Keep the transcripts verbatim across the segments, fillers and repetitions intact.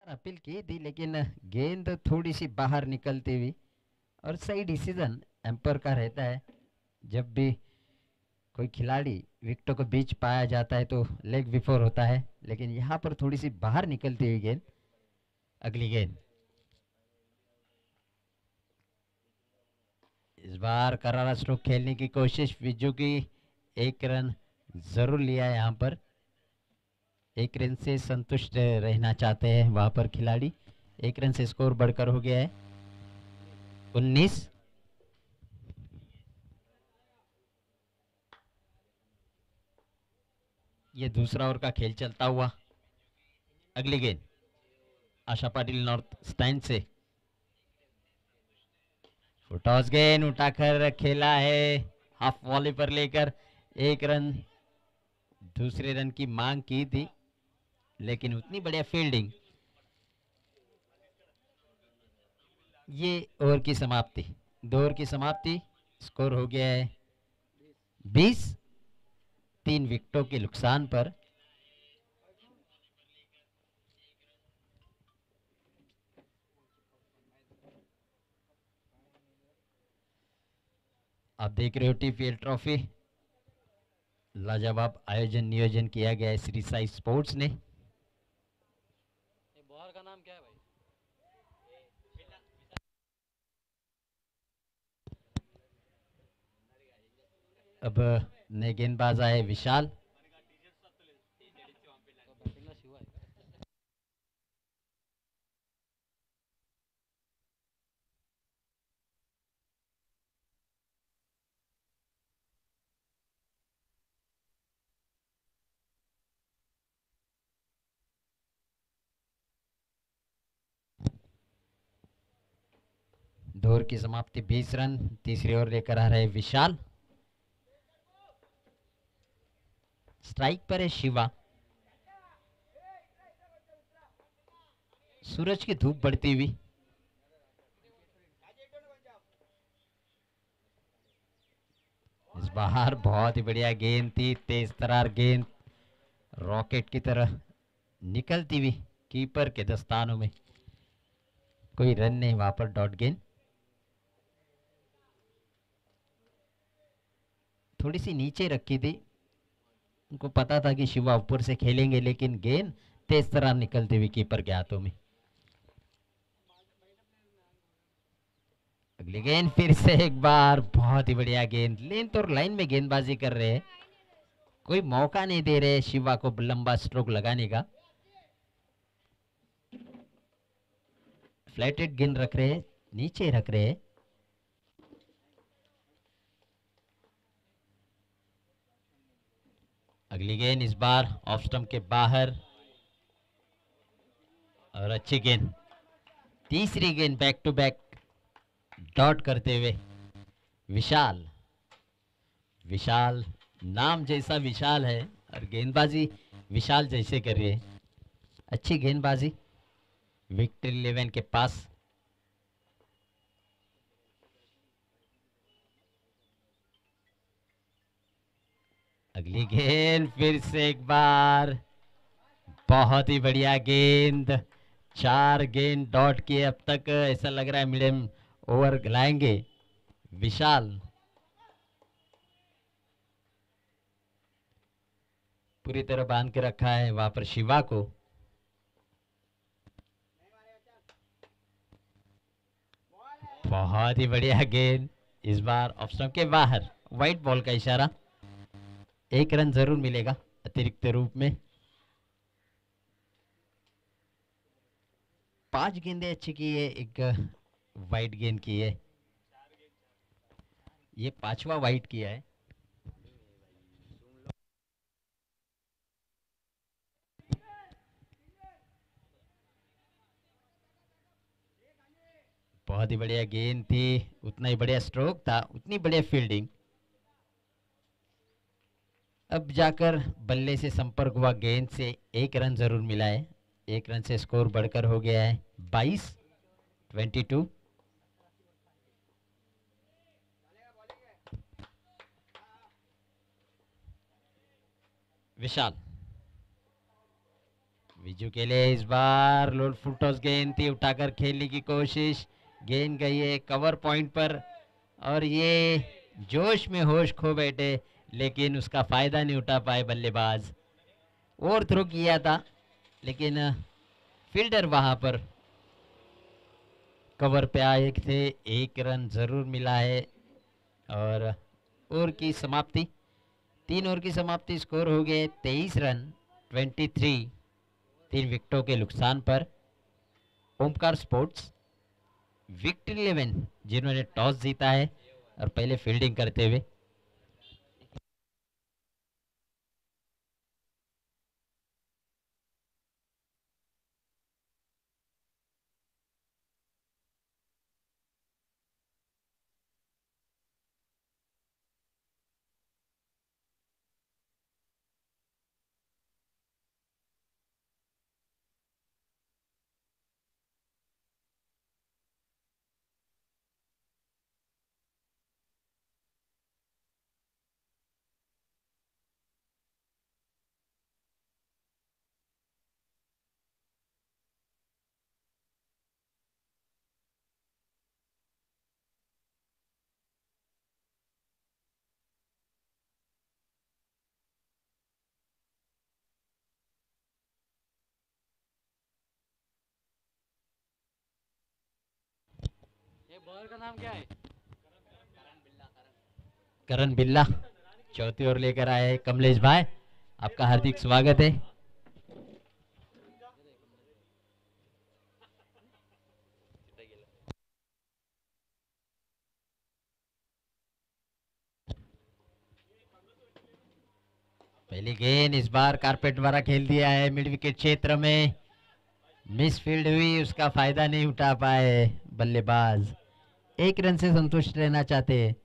Appeal की थी लेकिन गेंद थोड़ी सी बाहर निकलती हुई, और सही डिसीजन एम्पायर का रहता है। जब भी कोई खिलाड़ी विकेटों के बीच पाया जाता है तो लेग बिफोर होता है, लेकिन यहाँ पर थोड़ी सी बाहर निकलती हुई गेंद। अगली गेंद इस बार करारा स्ट्रोक खेलने की कोशिश विजू की। एक रन जरूर लिया है यहाँ पर, एक रन से संतुष्ट रहना चाहते हैं वहां पर खिलाड़ी। एक रन से स्कोर बढ़कर हो गया है उन्नीस। ये दूसरा ओवर का खेल चलता हुआ। अगली गेंद आशा पाटिल नॉर्थ स्टैंड से टॉस गेंद उठाकर खेला है, हाफ वॉली पर लेकर एक रन। दूसरे रन की मांग की थी लेकिन उतनी बढ़िया फील्डिंग। ये ओवर की समाप्ति, दो ओवर की समाप्ति। स्कोर हो गया है बीस, तीन विकेटों के नुकसान पर। आप देख रहे हो टीपीएल ट्रॉफी, लाजवाब आयोजन नियोजन किया गया है श्री साई स्पोर्ट्स ने। बॉलर का नाम क्या है भाई? अब नए गेंदबाज आए विशाल। दो ओवर की समाप्ति बीस रन। तीसरी ओवर लेकर आ रहे विशाल। स्ट्राइक पर है शिवा। सूरज की धूप बढ़ती हुई। इस बार बहुत ही बढ़िया गेंद थी, तेज तरार गेंद, रॉकेट की तरह निकलती हुई कीपर के दस्तानों में। कोई रन नहीं वहां पर, डॉट गेंद। थोड़ी सी नीचे रखी थी, उनको पता था कि शिवा ऊपर से खेलेंगे, लेकिन गेंद तेज तरह निकलती हुई कीपर के हाथों में। अगली गेंद फिर से एक बार बहुत ही बढ़िया गेंद। लेंथ और लाइन में गेंदबाजी कर रहे हैं, कोई मौका नहीं दे रहे शिवा को लंबा स्ट्रोक लगाने का। फ्लैटेड गेंद रख रहे हैं, नीचे रख रहे हैं। अगली गेंद इस बार ऑफ स्टंप के बाहर, और अच्छी गेंद। तीसरी गेंद बैक टू बैक डॉट करते हुए विशाल। विशाल नाम जैसा विशाल है और गेंदबाजी विशाल जैसे कर रही है। अच्छी गेंदबाजी विक्टर इलेवन के पास। अगली गेंद फिर से एक बार बहुत ही बढ़िया गेंद। चार गेंद डॉट किए अब तक, ऐसा लग रहा है मीडियम ओवर लाएंगे विशाल। पूरी तरह बांध के रखा है वहां पर शिवा को। बहुत ही बढ़िया गेंद, इस बार ऑफ स्टंप के बाहर, व्हाइट बॉल का इशारा। एक रन जरूर मिलेगा अतिरिक्त रूप में। पांच गेंदें अच्छी की है, एक वाइट गेंद की है, ये पांचवा वाइट किया है। बहुत ही बढ़िया गेंद थी, उतना ही बढ़िया स्ट्रोक था, उतनी बढ़िया फील्डिंग। अब जाकर बल्ले से संपर्क हुआ गेंद से एक रन जरूर मिला है। एक रन से स्कोर बढ़कर हो गया है बाईस, ट्वेंटी टू। विशाल विजू के लिए इस बार लोड फुल टॉस गेंद थी, उठाकर खेलने की कोशिश, गेंद गई है कवर पॉइंट पर और ये जोश में होश खो बैठे, लेकिन उसका फायदा नहीं उठा पाए बल्लेबाज। और थ्रो किया था लेकिन फील्डर वहां पर कवर पे आए थे, एक रन जरूर मिला है। और ओवर की समाप्ति, तीन ओवर की समाप्ति, स्कोर हो गए तेईस रन तेईस, तीन विकेटों के नुकसान पर। ओमकार स्पोर्ट्स विक्ट्री इलेवन जिन्होंने टॉस जीता है और पहले फील्डिंग करते हुए। ये बॉलर का नाम क्या है? करण बिल्ला चौथी ओर लेकर आए हैं कमलेश भाई, आपका हार्दिक स्वागत है। पहली गेंद इस बार कारपेट द्वारा खेल दिया है मिड विकेट क्षेत्र में, मिस फील्ड हुई, उसका फायदा नहीं उठा पाए बल्लेबाज। एक रन से संतुष्ट रहना चाहते हैं।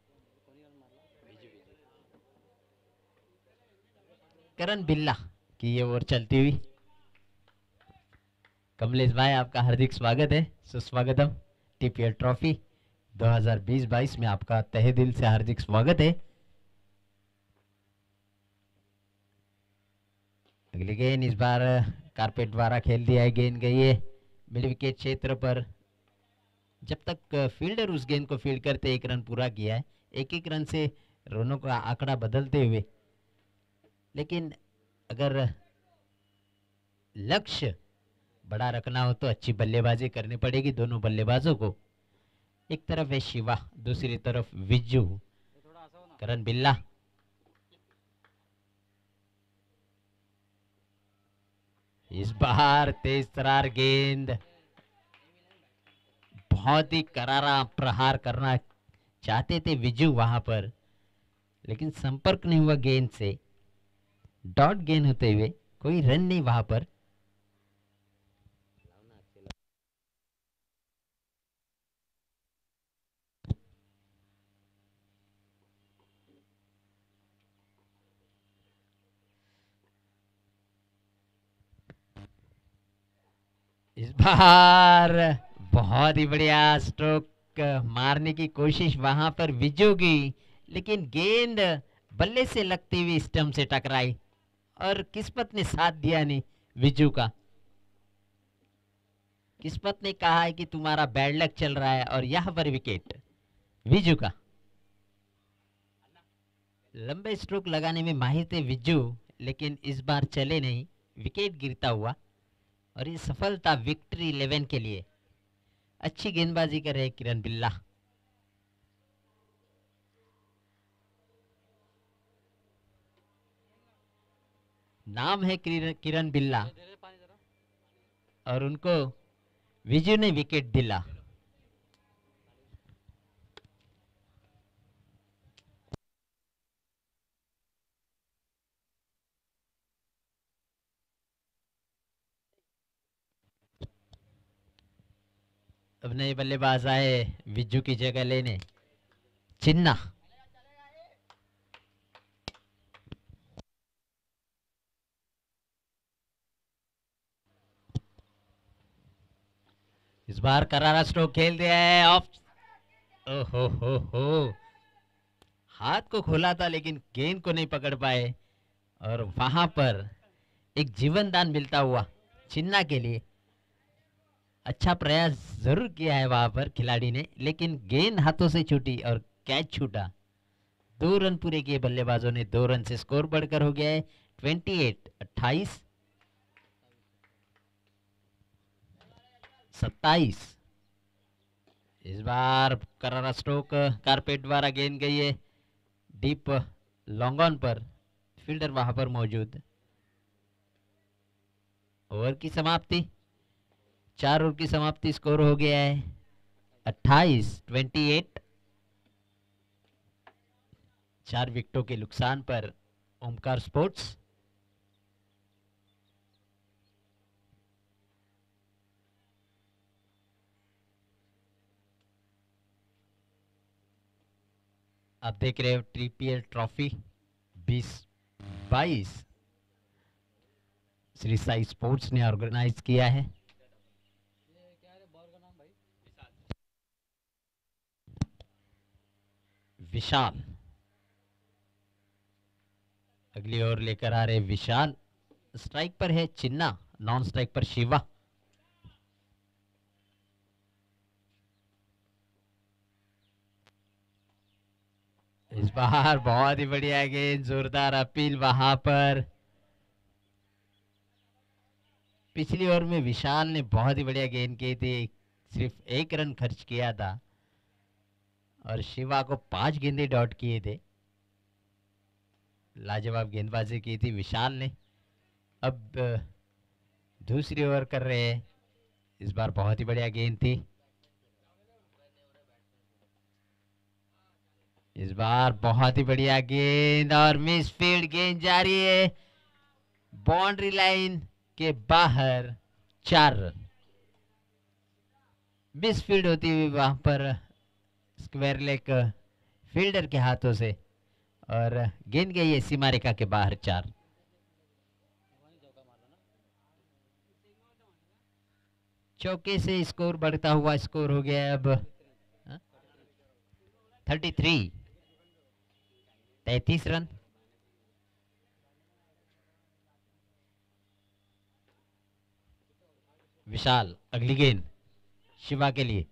करण बिल्ला की ये ओवर चलती हुई। कमलेश भाई आपका हार्दिक स्वागत है, सुस्वागतम। टीपीएल ट्रॉफी दो हज़ार बीस बाईस में आपका तहे दिल से हार्दिक स्वागत है। अगली गेंद इस बार कारपेट द्वारा खेल दिया है, गेंद गई है मिड विकेट क्षेत्र पर। जब तक फील्डर उस गेंद को फील्ड करते एक रन पूरा किया है, एक एक रन से रनों का आंकड़ा बदलते हुए। लेकिन अगर लक्ष्य बड़ा रखना हो तो अच्छी बल्लेबाजी करनी पड़ेगी दोनों बल्लेबाजों को। एक तरफ है शिवा, दूसरी तरफ विजू। करण बिल्ला इस बार तेज तरार गेंद, बहुत ही करारा प्रहार करना चाहते थे विजू वहां पर, लेकिन संपर्क नहीं हुआ गेंद से। डॉट गेंद होते हुए कोई रन नहीं वहां पर। इस बार बहुत ही बढ़िया स्ट्रोक मारने की कोशिश वहां पर विजू की, लेकिन गेंद बल्ले से लगती हुई स्टंप से टकराई और किस्मत ने साथ दिया नहीं विजू का। किस्मत ने कहा है कि तुम्हारा बैड लक चल रहा है और यहां पर विकेट विजू का। लंबे स्ट्रोक लगाने में माहिर थे विजू, लेकिन इस बार चले नहीं, विकेट गिरता हुआ। और ये सफलता विक्ट्री इलेवन के लिए। अच्छी गेंदबाजी कर रहे किरण बिल्ला। नाम है किरण बिल्ला और उनको विजू ने विकेट दिला। अब नए बल्लेबाज आए विजू की जगह लेने, चिन्ना। इस बार करारा स्ट्रोक खेल दिया है ऑफ। ओहो हो हो, हाथ को खोला था लेकिन गेंद को नहीं पकड़ पाए और वहां पर एक जीवन दान मिलता हुआ चिन्ना के लिए। अच्छा प्रयास जरूर किया है वहां पर खिलाड़ी ने, लेकिन गेंद हाथों से छूटी और कैच छूटा। दो रन पूरे किए बल्लेबाजों ने, दो रन से स्कोर बढ़कर हो गया है अट्ठाईस अट्ठाईस सत्ताईस। इस बार करारा स्ट्रोक कारपेट द्वारा गेंद गई है डीप लॉन्ग ऑन पर, फील्डर वहां पर मौजूद। ओवर की समाप्ति, चार ओवर की समाप्ति, स्कोर हो गया है अट्ठाईस अट्ठाईस। चार विकेटों के नुकसान पर ओमकार स्पोर्ट्स। आप देख रहे हो ट्रीपीएल ट्रॉफी बीस बाईस श्री साई स्पोर्ट्स ने ऑर्गेनाइज किया है। विशाल अगली ओर लेकर आ रहे विशाल। स्ट्राइक पर है चिन्ना, नॉन स्ट्राइक पर शिवा। इस बार बहुत ही बढ़िया गेंद, जोरदार अपील वहां पर। पिछली ओवर में विशाल ने बहुत ही बढ़िया गेंद की थी, सिर्फ एक रन खर्च किया था और शिवा को पांच गेंदे डॉट किए थे। लाजवाब गेंदबाजी की थी विशाल ने। अब दूसरी ओवर कर रहे हैं, इस बार बहुत ही बढ़िया गेंद थी। इस बार बहुत ही बढ़िया गेंद और मिस फील्ड गेंद जा रही है बाउंड्री लाइन के बाहर, चार रन। मिस फील्ड होती हुई वहां पर स्क्वायर लेग फील्डर के हाथों से और गेंद गई है सीमा रेखा के बाहर, चार। चौके से स्कोर बढ़ता हुआ स्कोर हो गया है अब थर्टी थ्री, तैतीस रन। विशाल अगली गेंद शिवा के लिए।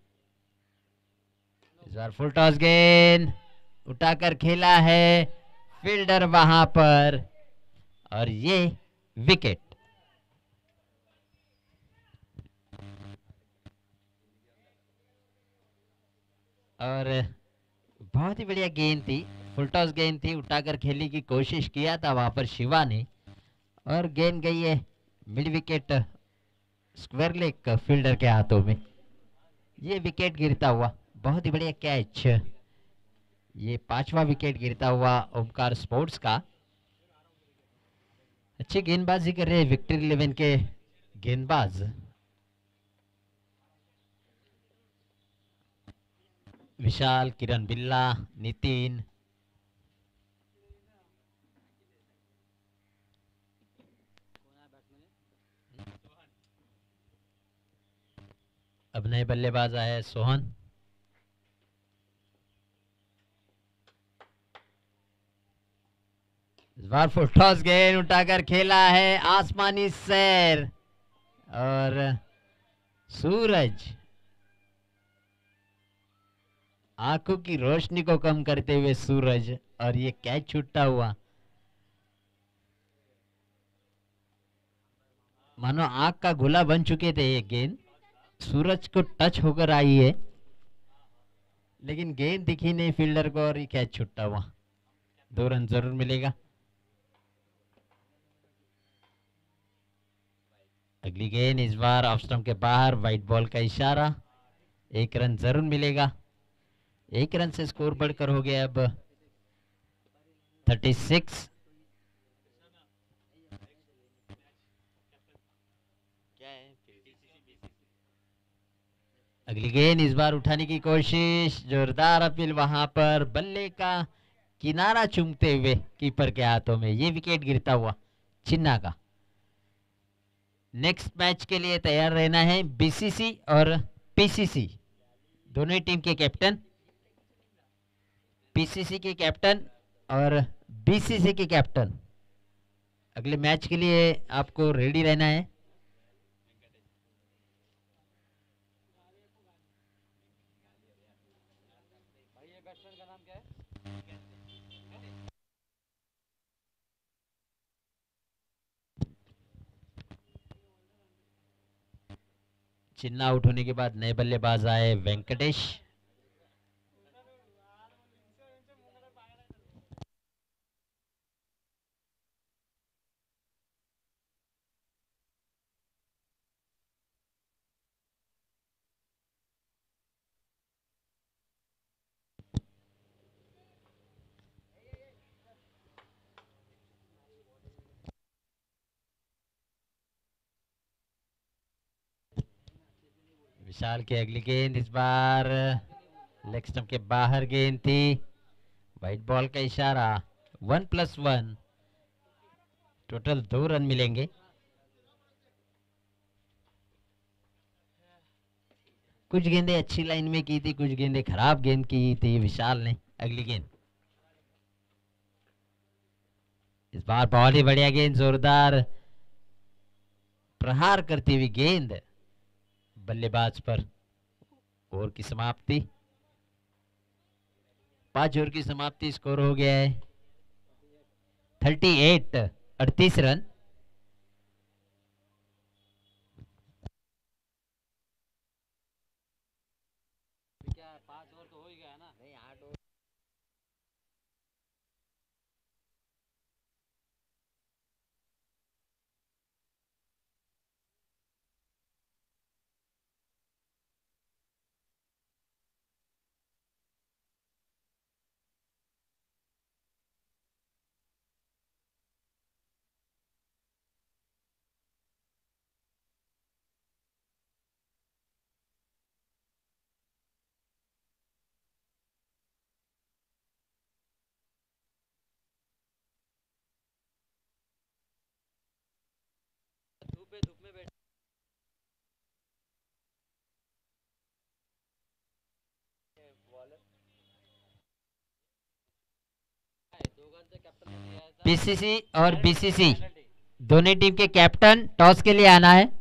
इस बार फुल टॉस गेंद उठाकर खेला है फील्डर वहां पर और ये विकेट। और बहुत ही बढ़िया गेंद थी, फुल टॉस गेंद थी, उठाकर खेलने की कोशिश किया था वहां पर शिवा ने और गेंद गई है mid wicket square leg fielder के हाथों में। ये विकेट गिरता हुआ, बहुत ही बढ़िया कैच। ये पांचवा विकेट गिरता हुआ ओमकार स्पोर्ट्स का। अच्छी गेंदबाजी कर रहे हैं विक्ट्री इलेवन के गेंदबाज। विशाल, किरण बिल्ला, नितिन, अब नए बल्लेबाज आए सोहन। इस बार फुल टॉस गेंद उठाकर खेला है आसमानी सैर और सूरज आंखों की रोशनी को कम करते हुए सूरज, और ये कैच छूटता हुआ, मानो आंख का गोला बन चुके थे। ये गेंद सूरज को टच होकर आई है लेकिन गेंद दिखी नहीं फील्डर को और ये कैच छूटता हुआ। दो रन जरूर मिलेगा। अगली गेंद इस बार ऑफ स्टंप के बाहर, वाइट बॉल का इशारा, एक रन जरूर मिलेगा। एक रन से स्कोर बढ़कर हो गया अब थर्टी सिक्स। अगली गेंद इस बार उठाने की कोशिश, जोरदार अपील वहां पर, बल्ले का किनारा चूमते हुए कीपर के हाथों में, ये विकेट गिरता हुआ चिन्ना का। नेक्स्ट मैच के लिए तैयार रहना है बीसीसी और पीसीसी, दोनों ही टीम के कैप्टन, पीसीसी के कैप्टन और बीसीसी के कैप्टन। अगले मैच के लिए आपको रेडी रहना है। चिन्ना आउट होने के बाद नए बल्लेबाज आए वेंकटेश। विशाल की अगली गेंद इस बार लेग स्टंप के बाहर गेंद थी। व्हाइट बॉल का इशारा। वन प्लस वन, टोटल दो रन मिलेंगे। कुछ गेंदें अच्छी लाइन में की थी, कुछ गेंदें खराब गेंद की थी विशाल ने। अगली गेंद इस बार बहुत ही बढ़िया गेंद, जोरदार प्रहार करती हुई गेंद बल्लेबाज पर। ओवर की समाप्ति, पांच ओवर की समाप्ति, स्कोर हो गया है थर्टी एट, अड़तीस रन। क्या पांच ओवर तो हो ही गया ना? नहीं, आठ ओवर। धूप में धूप में बैठ पीसीसी और बीसीसी दोनों टीम के कैप्टन टॉस के लिए आना है,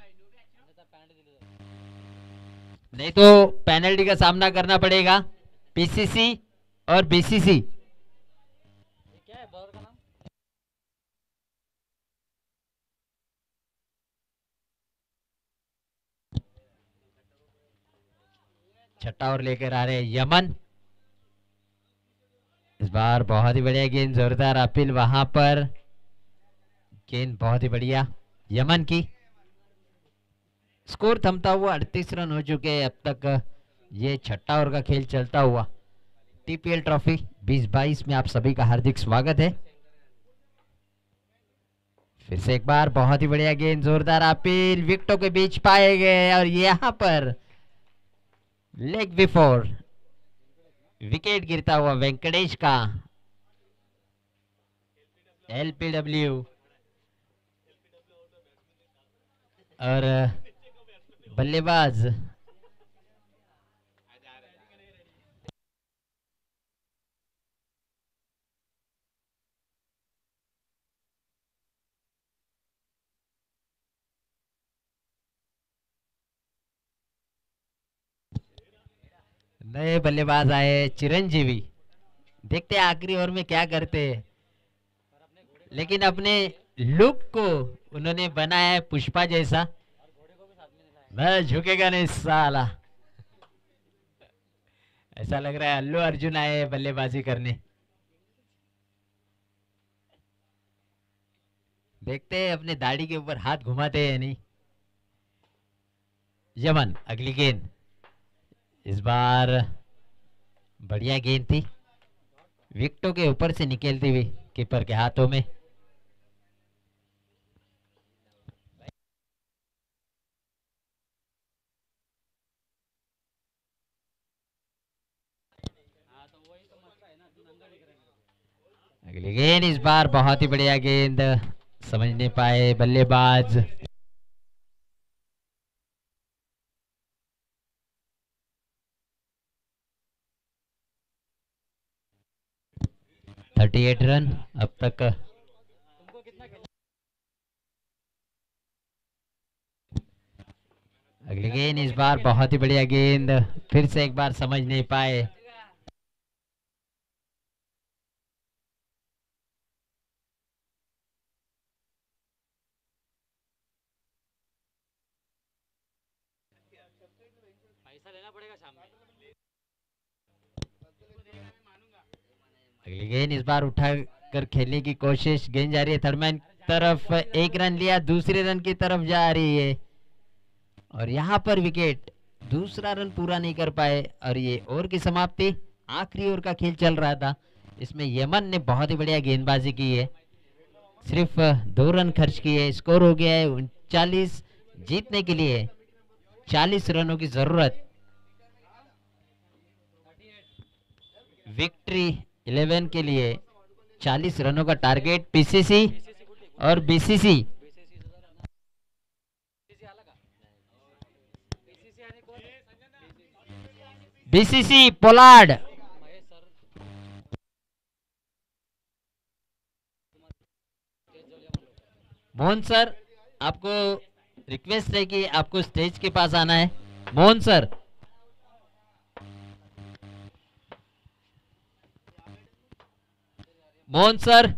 नहीं तो पेनल्टी का सामना करना पड़ेगा। पीसीसी और बीसीसी। क्या है बॉलर का नाम? छठा ओवर लेकर आ रहे हैं यमन। इस बार बहुत ही बढ़िया गेंद, जोरदार अपील वहां पर। गेंद बहुत ही बढ़िया यमन की। स्कोर थमता हुआ अड़तीस रन हो चुके हैं अब तक। ये छठा ओवर का खेल चलता हुआ। टीपीएल ट्रॉफी बीस बाईस में आप सभी का हार्दिक स्वागत है। फिर से एक बार बहुत ही बढ़िया गेंद, जोरदार अपील, विकेटों के बीच पाए गए और यहां पर लेग बिफोर विकेट गिरता हुआ वेंकटेश का। एलपीडब्ल्यू और बल्लेबाज नए बल्लेबाज आए चिरंजीवी। देखते हैं आखिरी ओवर में क्या करते हैं, लेकिन अपने लुक को उन्होंने बनाया है पुष्पा जैसा। मैं झुकेगा नहीं साला, ऐसा लग रहा है अल्लू अर्जुन आए बल्लेबाजी करने। देखते हैं अपने दाढ़ी के ऊपर हाथ घुमाते हैं या नहीं। यमन अगली गेंद इस बार बढ़िया गेंद थी, विकेटों के ऊपर से निकलती हुई कीपर के हाथों में। अगली गेंद इस बार बहुत ही बढ़िया गेंद, समझ नहीं पाए बल्लेबाज। थर्टी एट रन अब तक। अगली गेंद इस बार बहुत ही बढ़िया गेंद, फिर से एक बार समझ नहीं पाए। अगली गेंद इस बार उठा कर खेलने की कोशिश, गेंद जा रही है थर्ड मैन तरफ, एक रन लिया, दूसरे रन की तरफ जा रही है और यहाँ पर विकेट, दूसरा रन पूरा नहीं कर पाए और ये ओवर की समाप्ति। आखिरी ओवर का खेल चल रहा था, इसमें यमन ने बहुत ही बढ़िया गेंदबाजी की है, सिर्फ दो रन खर्च किए, स्कोर हो गया है उनचालीस। जीतने के लिए चालीस रनों की जरूरत। विक्ट्री इलेवन के लिए चालीस रनों का टारगेट। पीसीसी और BCC, BCC Pollard. Mohan sir, आपको रिक्वेस्ट है कि आपको स्टेज के पास आना है। मोहन सर, मोहन सर,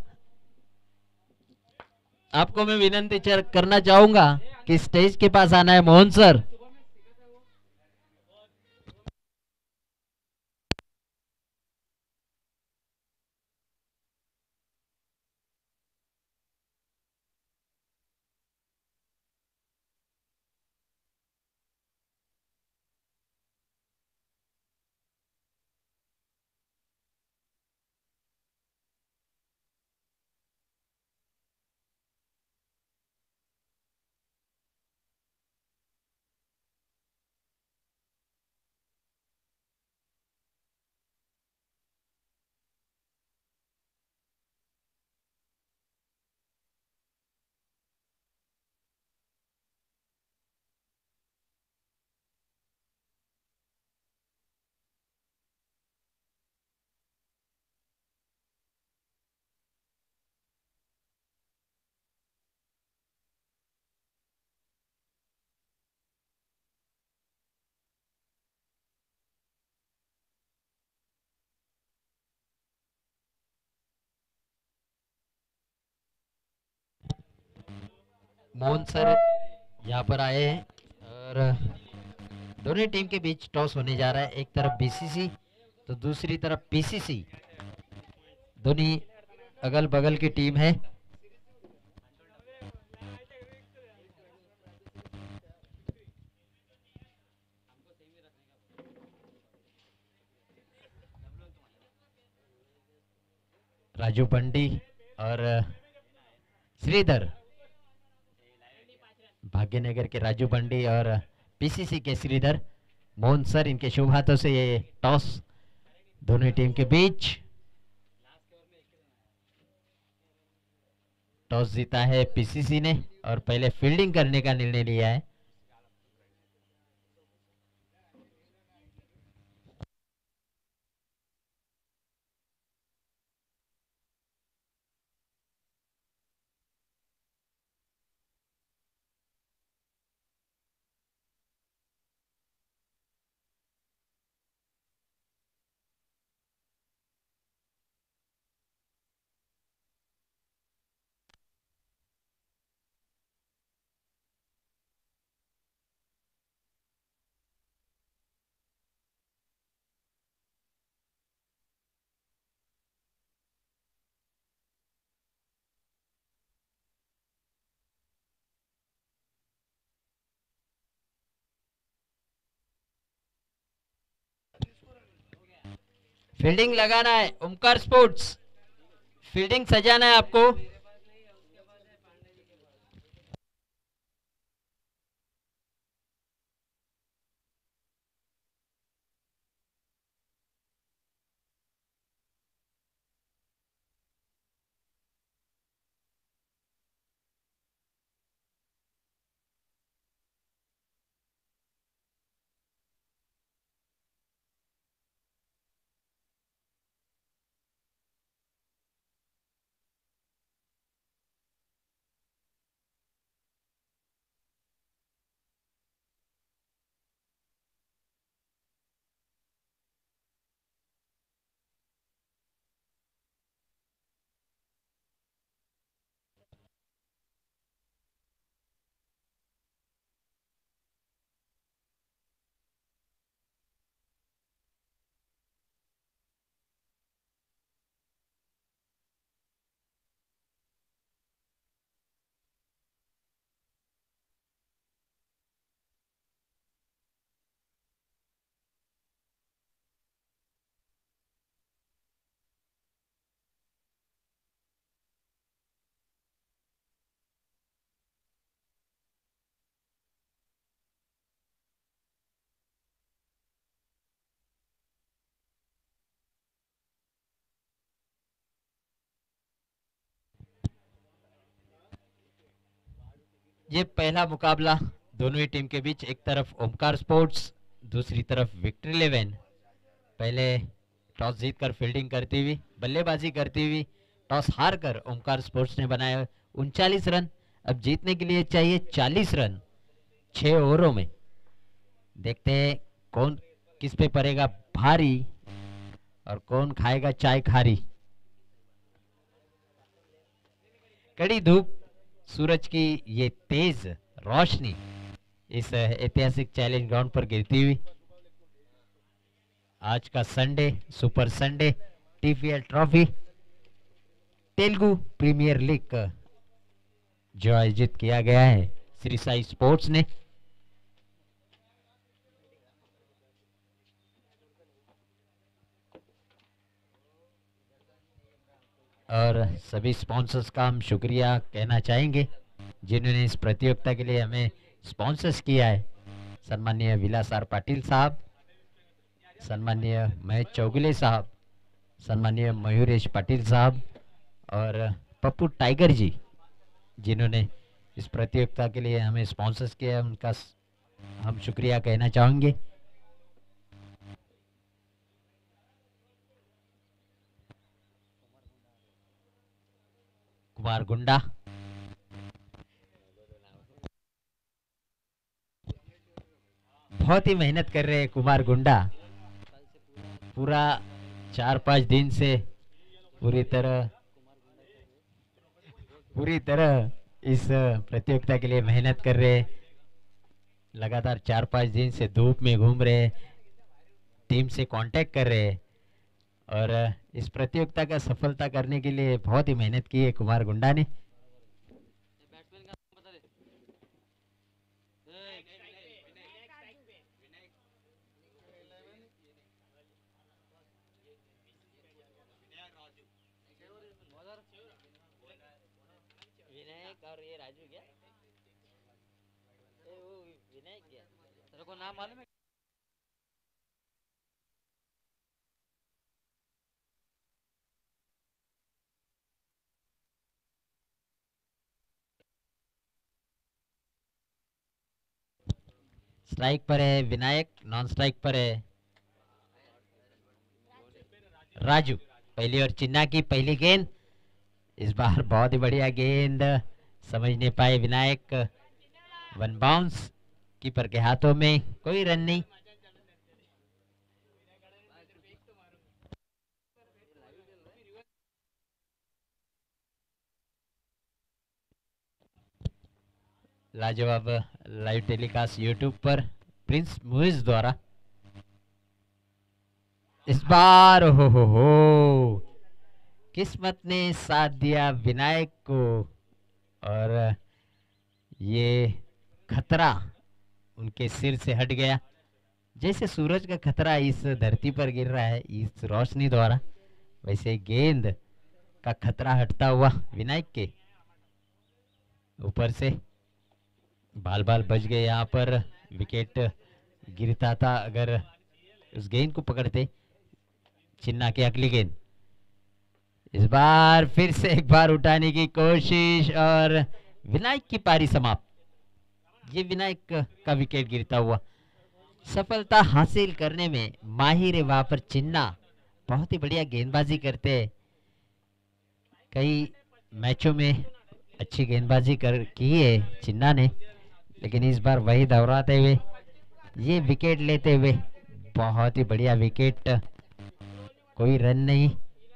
आपको मैं विनंती करना चाहूंगा कि स्टेज के पास आना है। मोहन सर, मोहन सर यहाँ पर आए हैं और दोनों टीम के बीच टॉस होने जा रहा है। एक तरफ बीसीसी तो दूसरी तरफ पीसीसी, दोनों अगल बगल की टीम है। राजू बंडी और श्रीधर, भाग्यनगर के राजू बंडी और पीसीसी के श्रीधर। मोहन सर, इनके शुभ हाथों से ये टॉस दोनों टीम के बीच। टॉस जीता है पीसीसी ने और पहले फील्डिंग करने का निर्णय लिया है। फील्डिंग लगाना है ओमकार स्पोर्ट्स, फील्डिंग सजाना है आपको। ये पहला मुकाबला दोनों ही टीम के बीच, एक तरफ ओमकार स्पोर्ट्स, दूसरी तरफ विक्ट्री इलेवन। पहले टॉस जीतकर फील्डिंग करती हुई, बल्लेबाजी करती हुई टॉस हार कर ओमकार स्पोर्ट्स ने बनाए उनचालीस रन। अब जीतने के लिए चाहिए चालीस रन छह ओवरों में। देखते हैं कौन किस पे पड़ेगा भारी और कौन खाएगा चाय खारी। कड़ी धूप, सूरज की ये तेज रोशनी इस ऐतिहासिक चैलेंज ग्राउंड पर गिरती हुई। आज का Sunday, super Sunday, TPL trophy Telugu premier league का जो आयोजित किया गया है श्री साई स्पोर्ट्स ने। और सभी स्पॉन्सर्स का हम शुक्रिया कहना चाहेंगे जिन्होंने इस प्रतियोगिता के लिए हमें स्पॉन्सर्स किया है। सम्माननीय विलास आर पाटिल साहब, सम्माननीय महेश चौगुले साहब, सम्माननीय मयूरेश पाटिल साहब और पप्पू टाइगर जी जिन्होंने इस प्रतियोगिता के लिए हमें स्पॉन्सर्स किया, उनका हम शुक्रिया कहना चाहेंगे। कुमार गुंडा, बहुत ही मेहनत कर रहे हैं कुमार गुंडा, पूरा चार पांच दिन से पूरी तरह पूरी तरह इस प्रतियोगिता के लिए मेहनत कर रहे हैं। लगातार चार पांच दिन से धूप में घूम रहे, टीम से कांटेक्ट कर रहे और इस प्रतियोगिता का सफलता करने के लिए बहुत ही मेहनत की है कुमार गुंडा ने। विनायक और ये राजू क्या? ए वो विनायक क्या? तेरे को नाम मालूम है? स्ट्राइक पर है विनायक, नॉन स्ट्राइक पर है राजू। पहली और चिन्ना की पहली गेंद, इस बार बहुत ही बढ़िया गेंद, समझ नहीं पाए विनायक। वन बाउंस, कीपर के हाथों में, कोई रन नहीं। लाजवाब लाइव टेलीकास्ट यूट्यूब पर प्रिंस मूवीज द्वारा। इस बार हो हो हो किस्मत ने साथ दिया विनायक को और ये खतरा उनके सिर से हट गया। जैसे सूरज का खतरा इस धरती पर गिर रहा है इस रोशनी द्वारा, वैसे गेंद का खतरा हटता हुआ विनायक के ऊपर से बाल बाल बच गए। यहाँ पर विकेट गिरता था अगर उस गेंद को पकड़ते। चिन्ना की अगली गेंद, इस बार फिर से एक बार उठाने की कोशिश और विनायक की पारी समाप्त। ये विनायक का विकेट गिरता हुआ। सफलता हासिल करने में माहिर है वहां पर चिन्ना, बहुत ही बढ़िया गेंदबाजी करते हैं। कई मैचों में अच्छी गेंदबाजी कर की है चिन्ना ने, लेकिन इस बार वही दोहराते हुए ये विकेट लेते हुए, बहुत ही बढ़िया विकेट, कोई रन नहीं।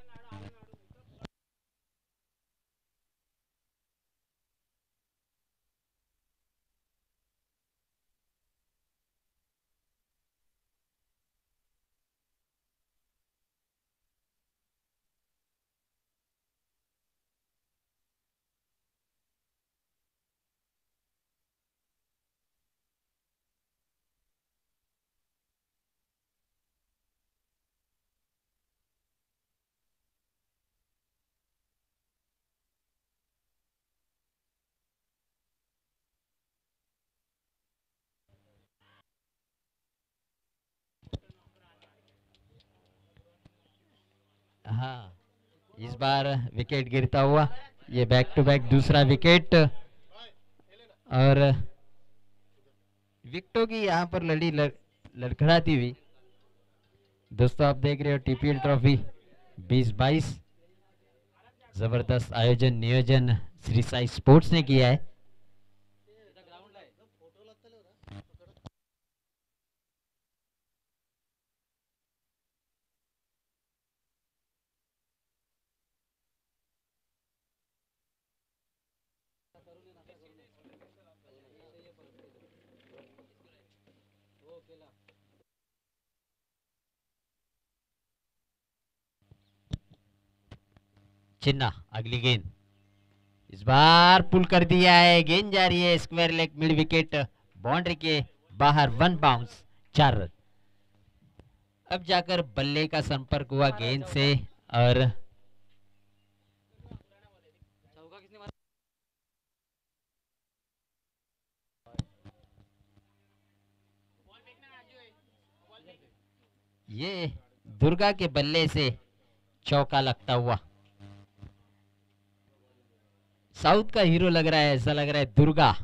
हाँ, इस बार विकेट गिरता हुआ, ये बैक टू बैक दूसरा विकेट और विकेटों की यहाँ पर लड़ी लड़, लड़खड़ाती हुई। दोस्तों आप देख रहे हो टीपीएल ट्रॉफी बीस बाईस। जबरदस्त आयोजन नियोजन श्री साई स्पोर्ट्स ने किया है। चिन्ना अगली गेंद इस बार पुल कर दिया है। गेंद जा रही है square leg mid wicket boundary के बाहर। वन बाउंस चार रन। अब जाकर बल्ले का संपर्क हुआ गेंद से और ये दुर्गा के बल्ले से चौका लगता हुआ। साउथ का हीरो लग रहा है, ऐसा लग रहा है दुर्गा।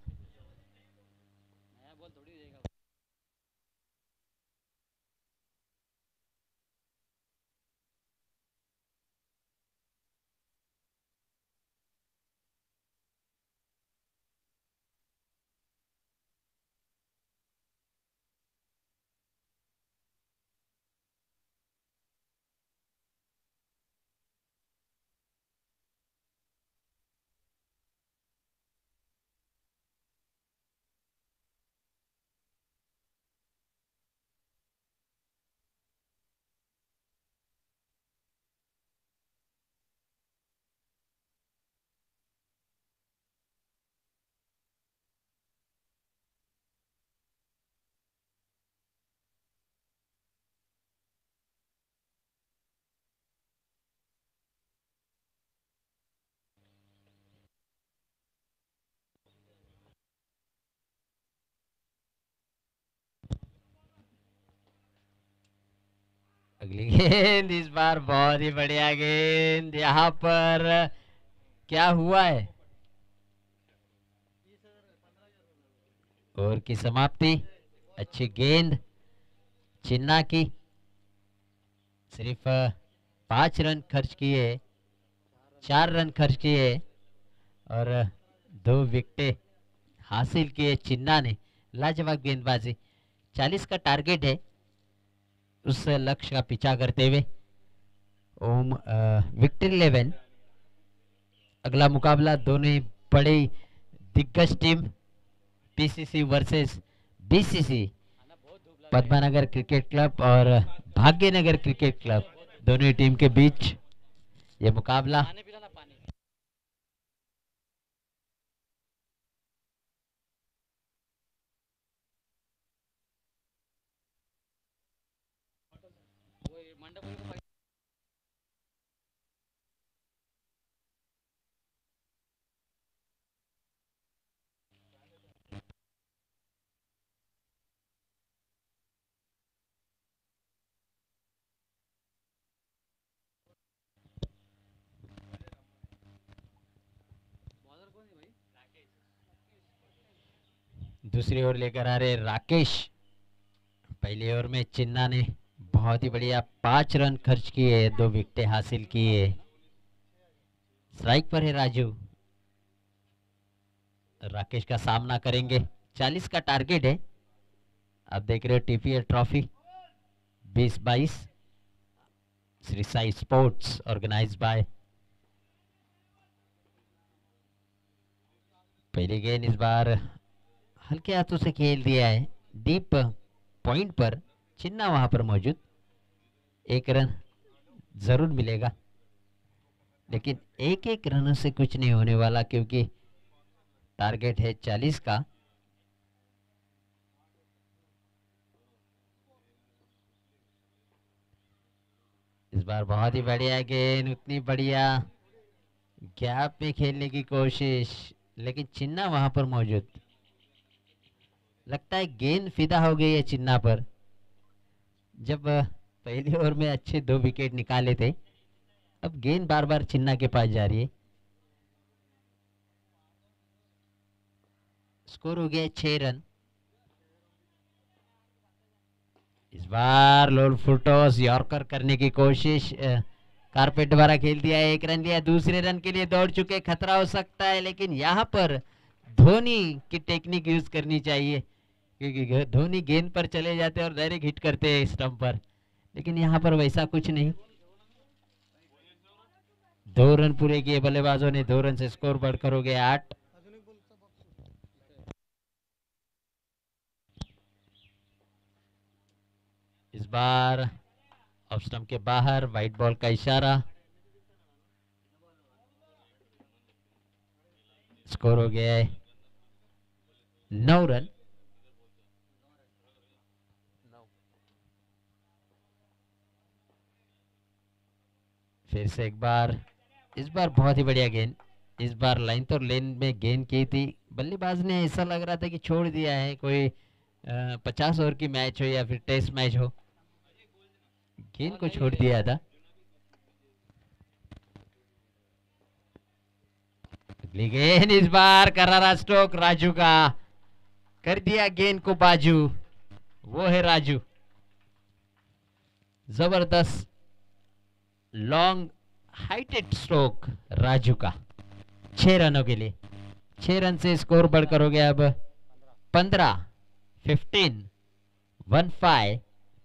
अगली गेंद इस बार बहुत ही बढ़िया गेंद। यहाँ पर क्या हुआ है? ओवर की समाप्ति। अच्छी गेंद चिन्ना की। सिर्फ पांच रन खर्च किए, चार रन खर्च किए और दो विकेटें हासिल किए चिन्ना ने। लाजवाब गेंदबाजी। चालीस का टारगेट है, उस लक्ष्य का पीछा करते हुए ओम विक्ट्री इलेवन। अगला मुकाबला दोनों ही बड़ी दिग्गज team PCC versus BCC Padmanagar cricket club और भाग्यनगर क्रिकेट क्लब, दोनों ही टीम के बीच यह मुकाबला। दूसरी ओर लेकर आ रहे राकेश। पहली ओवर में चिन्ना ने बहुत ही बढ़िया पांच रन खर्च किए, दो विकेटें हासिल किए। स्ट्राइक पर है राजू। राकेश का सामना करेंगे। चालीस का टारगेट है। आप देख रहे हो टीपीएल ट्रॉफी बीस बाईस Shri Sai sports organised by. पहली गेंद इस बार हल्के हाथों से खेल दिया है डीप पॉइंट पर। चिन्ना वहां पर मौजूद। एक रन जरूर मिलेगा, लेकिन एक एक रनों से कुछ नहीं होने वाला क्योंकि टारगेट है चालीस का। इस बार बहुत ही बढ़िया गेंद, उतनी बढ़िया गैप में खेलने की कोशिश, लेकिन चिन्ना वहां पर मौजूद। लगता है गेंद फिदा हो गई है चिन्ना पर। जब पहली ओवर में अच्छे दो विकेट निकाले थे, अब गेंद बार बार चिन्ना के पास जा रही है। स्कोर हो गया छह रन। इस बार लोल फुलटॉस यॉर्कर करने की कोशिश, कारपेट द्वारा खेल दिया, एक रन लिया, दूसरे रन के लिए दौड़ चुके, खतरा हो सकता है, लेकिन यहाँ पर धोनी की टेक्निक यूज करनी चाहिए, क्योंकि धोनी गेंद पर चले जाते हैं और डायरेक्ट हिट करते हैं स्टंप पर, लेकिन यहाँ पर वैसा कुछ नहीं। दो रन पूरे किए बल्लेबाजों ने, दो रन से स्कोर बढ़कर हो गया आठ। इस बार ऑफ स्टंप के बाहर, वाइट बॉल का इशारा, स्कोर हो गया है नौ रन। फिर से एक बार, इस बार बहुत ही बढ़िया गेंद, इस बार लाइन तो लेन में गेंद की थी, बल्लेबाज ने ऐसा लग रहा था कि छोड़ दिया है, कोई पचास ओवर की मैच हो या फिर टेस्ट मैच हो, गेंद को छोड़ दिया था। अगली गेंद, इस बार करारा स्ट्रोक राजू का, कर दिया गेंद को बाजू, वो है राजू। जबरदस्त लॉन्ग हाइटेड स्ट्रोक राजू का, छह रनों के लिए, छह रन से स्कोर बढ़कर हो गया अब पंद्रह, फिफ्टीन, वन फाइव।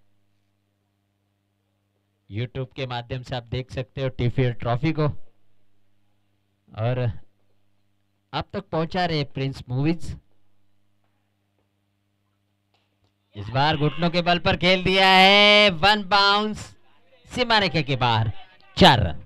यूट्यूब के माध्यम से आप देख सकते हो टीफीएल ट्रॉफी को, और आप तक पहुंचा रहे प्रिंस मूवीज। इस बार घुटनों के बल पर खेल दिया है, वन बाउंस, सीमा रेखा के बाहर, चार रन।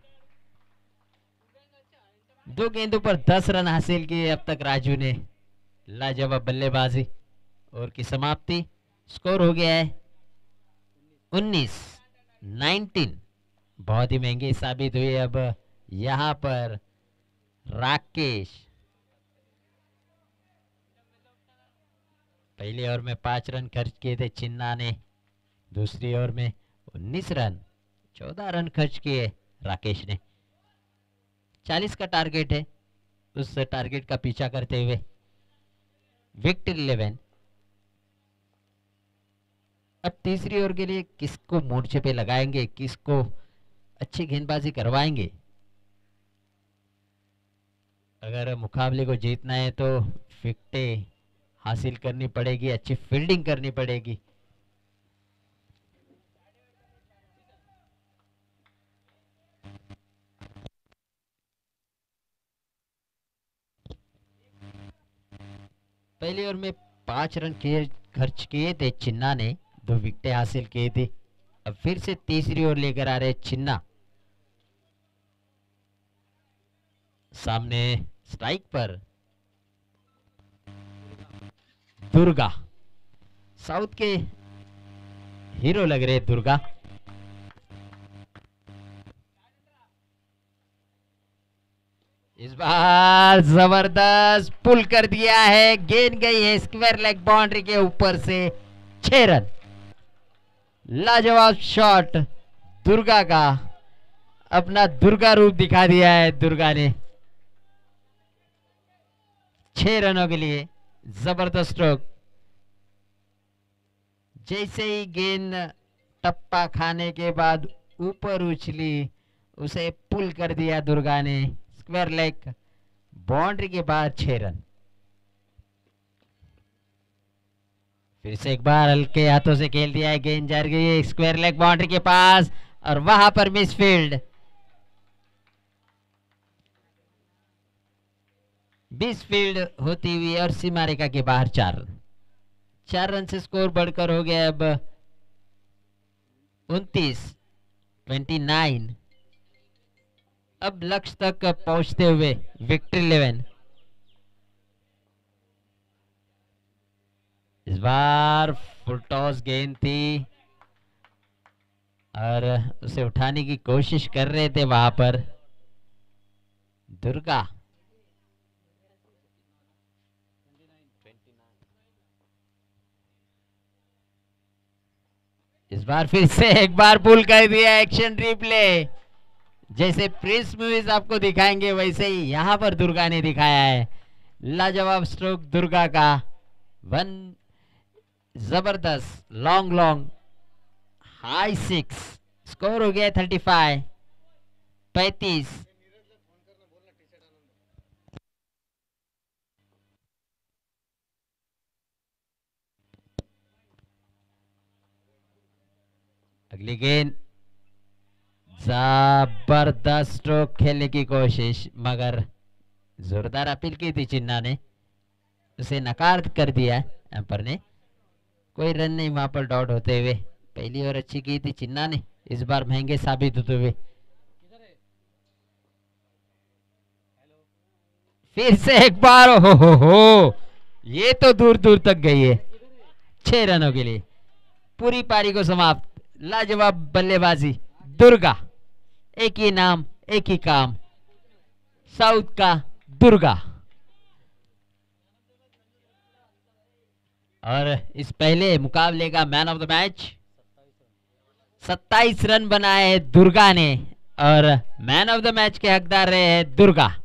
दो गेंदों पर दस रन हासिल किए अब तक राजू ने, लाजवाब बल्लेबाजी और की समाप्ति। स्कोर हो गया है उन्नीस, नाइनटीन। बहुत ही महंगी साबित हुई अब यहां पर राकेश। पहली ओवर में पांच रन खर्च किए थे चिन्ना ने, दूसरी ओवर में उन्नीस रन, चौदह रन खर्च किए राकेश ने। चालीस का टारगेट है, उस टारगेट का पीछा करते हुए विक्ट्री इलेवन। अब तीसरी ओवर के लिए किसको मोर्चे पे लगाएंगे, किसको अच्छी गेंदबाजी करवाएंगे। अगर मुकाबले को जीतना है तो विकेटें हासिल करनी पड़ेगी, अच्छी फील्डिंग करनी पड़ेगी। पहली ओवर में पांच रन खर्च किए थे चिन्ना ने, दो विकेटें हासिल किए थे। अब फिर से तीसरी ओवर लेकर आ रहे चिन्ना, सामने स्ट्राइक पर दुर्गा, साउथ के हीरो लग रहे दुर्गा। इस बार जबरदस्त पुल कर दिया है, गेंद गई है स्क्वायर लेग बाउंड्री के ऊपर से, छह रन। लाजवाब शॉट दुर्गा का, अपना दुर्गा रूप दिखा दिया है दुर्गा ने। छह रनों के लिए जबरदस्त स्ट्रोक। जैसे ही गेंद टप्पा खाने के बाद ऊपर उछली, उसे पुल कर दिया दुर्गा ने, स्क्वायर लेग बाउंड्री के बाद छह रन। फिर से एक बार हल्के हाथों से खेल दिया है, गेंद जा रही है स्क्वायर लेग बाउंड्री के पास और वहां पर मिस फील्ड। बीस फील्ड होती हुई और सीमा रेखा के बाहर चार रन। चार रन से स्कोर बढ़कर हो गया अब उनतीस, ट्वेंटी नाइन। अब लक्ष्य तक पहुंचते हुए विक्ट्री इलेवन। इस बार फुल टॉस गेंद थी और उसे उठाने की कोशिश कर रहे थे वहां पर दुर्गा। इस बार फिर से एक बार पुल कर दिया, एक्शन रिप्ले। जैसे प्रिंस मूवीज आपको दिखाएंगे वैसे ही यहां पर दुर्गा ने दिखाया है। लाजवाब स्ट्रोक दुर्गा का। वन जबरदस्त long long high six. Score हो गया थर्टी फाइव पैंतीस। अगली गेंद जबरदस्त स्ट्रोक खेलने की कोशिश, मगर जोरदार अपील की थी चिन्ना ने, उसे नकार कर दिया एम्पर ने। कोई रन नहीं वहां पर डॉट होते हुए। पहली ओवर अच्छी की थी चिन्ना ने, इस बार महंगे साबित होते हुए। फिर से एक बार हो हो हो ये तो दूर दूर तक गई है। छह रनों के लिए पूरी पारी को समाप्त। लाजवाब बल्लेबाजी दुर्गा, एक ही नाम एक ही काम, साउथ का दुर्गा। और इस पहले मुकाबले का मैन ऑफ द मैच सत्ताईस रन बनाए दुर्गा ने और मैन ऑफ द मैच के हकदार रहे हैं दुर्गा।